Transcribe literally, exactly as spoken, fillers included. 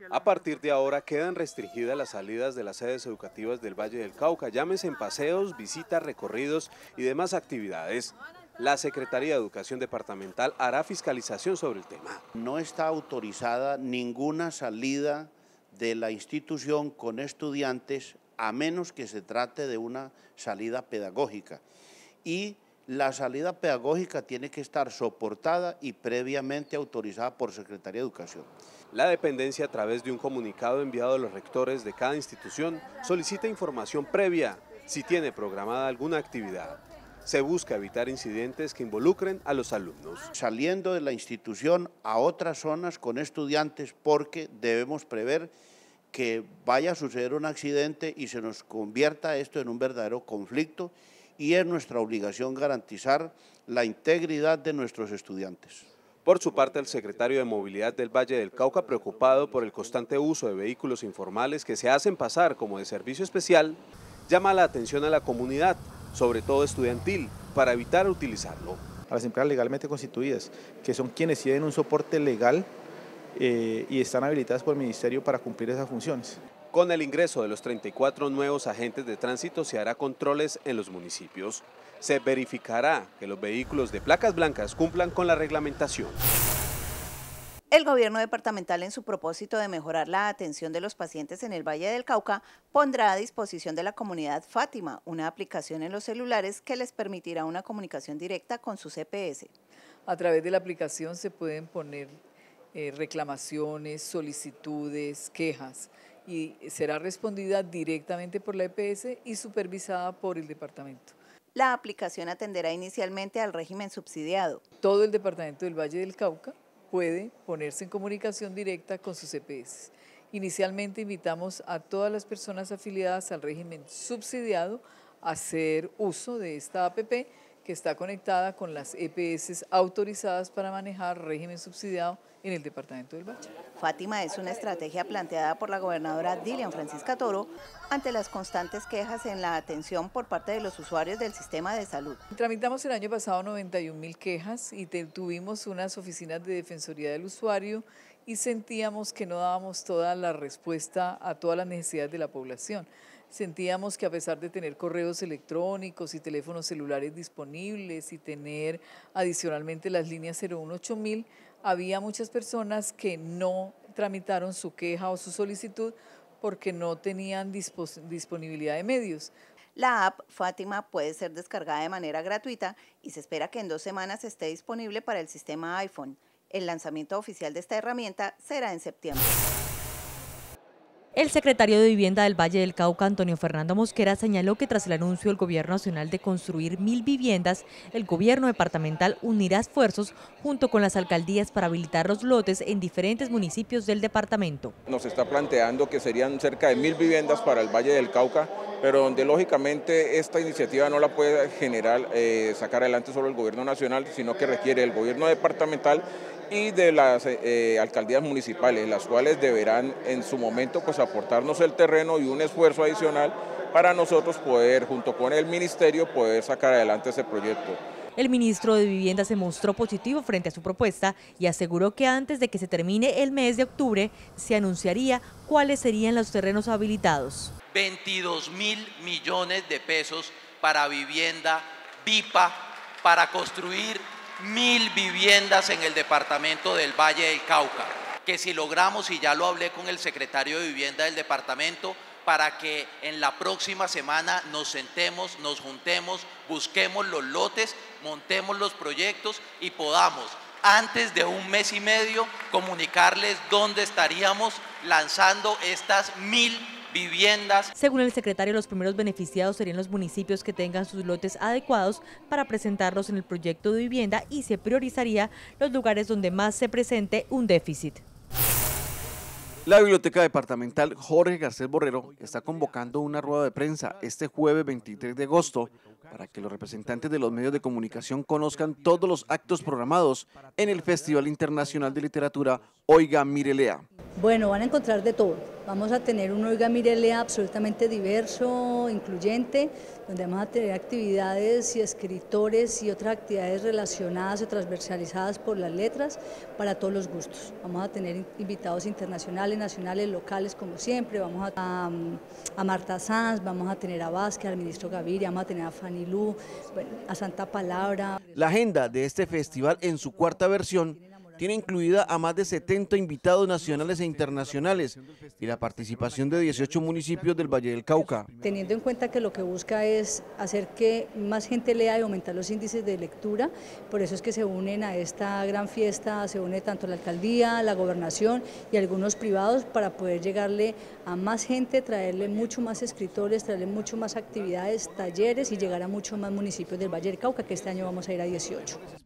A partir de ahora quedan restringidas las salidas de las sedes educativas del Valle del Cauca, llámese en paseos, visitas, recorridos y demás actividades. La Secretaría de Educación Departamental hará fiscalización sobre el tema. No está autorizada ninguna salida de la institución con estudiantes a menos que se trate de una salida pedagógica. Y la salida pedagógica tiene que estar soportada y previamente autorizada por Secretaría de Educación. La dependencia, a través de un comunicado enviado a los rectores de cada institución, solicita información previa si tiene programada alguna actividad. Se busca evitar incidentes que involucren a los alumnos. Saliendo de la institución a otras zonas con estudiantes, porque debemos prever que vaya a suceder un accidente y se nos convierta esto en un verdadero conflicto, y es nuestra obligación garantizar la integridad de nuestros estudiantes. Por su parte, el secretario de Movilidad del Valle del Cauca, preocupado por el constante uso de vehículos informales que se hacen pasar como de servicio especial, llama la atención a la comunidad, sobre todo estudiantil, para evitar utilizarlo. A las empresas legalmente constituidas, que son quienes tienen un soporte legal eh, y están habilitadas por el Ministerio para cumplir esas funciones. Con el ingreso de los treinta y cuatro nuevos agentes de tránsito se hará controles en los municipios. Se verificará que los vehículos de placas blancas cumplan con la reglamentación. El gobierno departamental, en su propósito de mejorar la atención de los pacientes en el Valle del Cauca, pondrá a disposición de la comunidad Fátima una aplicación en los celulares que les permitirá una comunicación directa con su C P S. A través de la aplicación se pueden poner eh, reclamaciones, solicitudes, quejas, y será respondida directamente por la E P S y supervisada por el departamento. La aplicación atenderá inicialmente al régimen subsidiado. Todo el departamento del Valle del Cauca puede ponerse en comunicación directa con sus E P S. Inicialmente invitamos a todas las personas afiliadas al régimen subsidiado a hacer uso de esta app que está conectada con las E P S autorizadas para manejar régimen subsidiado en el departamento del Valle. Fátima es una estrategia planteada por la gobernadora Dilian Francisca Toro ante las constantes quejas en la atención por parte de los usuarios del sistema de salud. Tramitamos el año pasado noventa y un mil quejas y te, tuvimos unas oficinas de defensoría del usuario y sentíamos que no dábamos toda la respuesta a todas las necesidades de la población. Sentíamos que a pesar de tener correos electrónicos y teléfonos celulares disponibles y tener adicionalmente las líneas cero uno ocho mil, había muchas personas que no tramitaron su queja o su solicitud porque no tenían disponibilidad de medios. La app Fátima puede ser descargada de manera gratuita y se espera que en dos semanas esté disponible para el sistema iPhone. El lanzamiento oficial de esta herramienta será en septiembre. El secretario de Vivienda del Valle del Cauca, Antonio Fernando Mosquera, señaló que tras el anuncio del Gobierno Nacional de construir mil viviendas, el Gobierno departamental unirá esfuerzos junto con las alcaldías para habilitar los lotes en diferentes municipios del departamento. Nos está planteando que serían cerca de mil viviendas para el Valle del Cauca, pero donde lógicamente esta iniciativa no la puede generar, eh, sacar adelante solo el Gobierno Nacional, sino que requiere el Gobierno departamental y de las eh, alcaldías municipales, las cuales deberán en su momento pues aportarnos el terreno y un esfuerzo adicional para nosotros poder, junto con el ministerio, poder sacar adelante ese proyecto. El ministro de Vivienda se mostró positivo frente a su propuesta y aseguró que antes de que se termine el mes de octubre se anunciaría cuáles serían los terrenos habilitados. veintidós mil millones de pesos para vivienda V I P A, para construir mil viviendas en el departamento del Valle del Cauca, que si logramos, y ya lo hablé con el secretario de Vivienda del departamento, para que en la próxima semana nos sentemos, nos juntemos, busquemos los lotes, montemos los proyectos y podamos, antes de un mes y medio, comunicarles dónde estaríamos lanzando estas mil viviendas. Según el secretario, los primeros beneficiados serían los municipios que tengan sus lotes adecuados para presentarlos en el proyecto de vivienda y se priorizaría los lugares donde más se presente un déficit. La Biblioteca Departamental Jorge Garcés Borrero está convocando una rueda de prensa este jueves veintitrés de agosto para que los representantes de los medios de comunicación conozcan todos los actos programados en el Festival Internacional de Literatura Oiga Mire Lea. Bueno, van a encontrar de todo. Vamos a tener un Oiga Mírele absolutamente diverso, incluyente, donde vamos a tener actividades y escritores y otras actividades relacionadas y transversalizadas por las letras para todos los gustos. Vamos a tener invitados internacionales, nacionales, locales, como siempre. Vamos a, a, a Marta Sanz, vamos a tener a Vázquez, al ministro Gaviria, vamos a tener a Fanny Lu, bueno, a Santa Palabra. La agenda de este festival en su cuarta versión tiene incluida a más de setenta invitados nacionales e internacionales y la participación de dieciocho municipios del Valle del Cauca. Teniendo en cuenta que lo que busca es hacer que más gente lea y aumentar los índices de lectura, por eso es que se unen a esta gran fiesta, se une tanto la alcaldía, la gobernación y algunos privados para poder llegarle a más gente, traerle mucho más escritores, traerle mucho más actividades, talleres y llegar a muchos más municipios del Valle del Cauca, que este año vamos a ir a dieciocho.